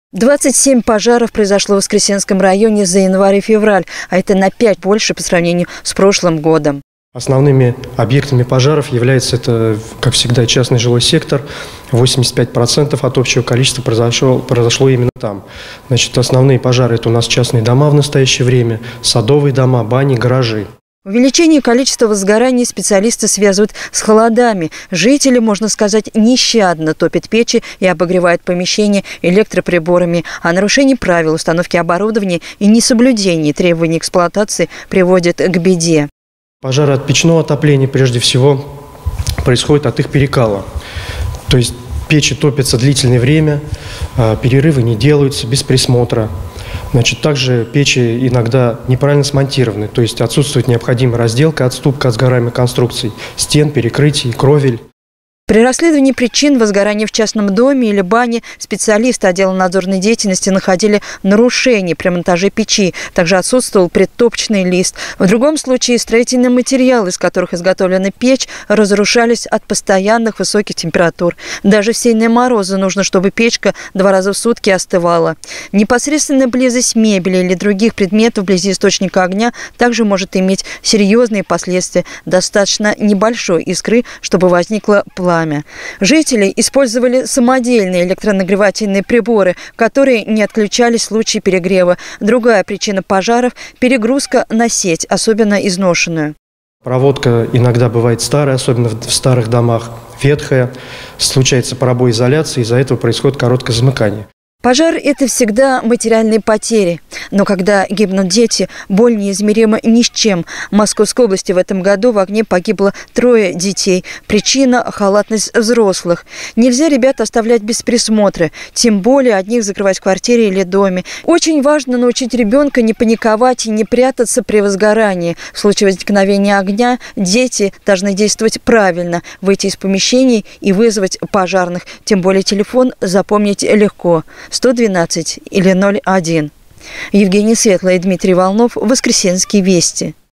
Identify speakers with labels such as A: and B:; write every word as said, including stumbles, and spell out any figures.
A: двадцать семь пожаров произошло в Воскресенском районе за январь и февраль, а это на пять больше по сравнению с прошлым годом.
B: Основными объектами пожаров является, это, как всегда, частный жилой сектор. восемьдесят пять процентов от общего количества произошло, произошло именно там. Значит, основные пожары – это у нас частные дома в настоящее время, садовые дома, бани, гаражи.
A: Увеличение количества возгораний специалисты связывают с холодами. Жители, можно сказать, нещадно топят печи и обогревают помещения электроприборами. А нарушение правил установки оборудования и несоблюдение требований эксплуатации приводит к беде.
B: Пожары от печного отопления, прежде всего, происходят от их перекала. То есть печи топятся длительное время, перерывы не делаются без присмотра. Значит, также печи иногда неправильно смонтированы, то есть отсутствует необходимая разделка, отступка от сгораемых конструкций, стен, перекрытий, кровель.
A: При расследовании причин возгорания в частном доме или бане специалисты отдела надзорной деятельности находили нарушения при монтаже печи. Также отсутствовал предтопочный лист. В другом случае строительные материалы, из которых изготовлена печь, разрушались от постоянных высоких температур. Даже в сильные морозы нужно, чтобы печка два раза в сутки остывала. Непосредственная близость мебели или других предметов вблизи источника огня также может иметь серьезные последствия. Достаточно небольшой искры, чтобы возникло пламя. Жители использовали самодельные электронагревательные приборы, которые не отключались в случае перегрева. Другая причина пожаров – перегрузка на сеть, особенно изношенную.
B: Проводка иногда бывает старая, особенно в старых домах, ветхая. Случается пробой изоляции, из-за этого происходит короткое замыкание.
A: Пожар – это всегда материальные потери. Но когда гибнут дети, боль неизмерима ни с чем. В Московской области в этом году в огне погибло трое детей. Причина – халатность взрослых. Нельзя ребят оставлять без присмотра, тем более одних закрывать в квартире или доме. Очень важно научить ребенка не паниковать и не прятаться при возгорании. В случае возникновения огня дети должны действовать правильно, выйти из помещений и вызвать пожарных. Тем более телефон запомнить легко – сто двенадцать или ноль один. Евгения Светлая и Дмитрий Волнов. Воскресенские вести.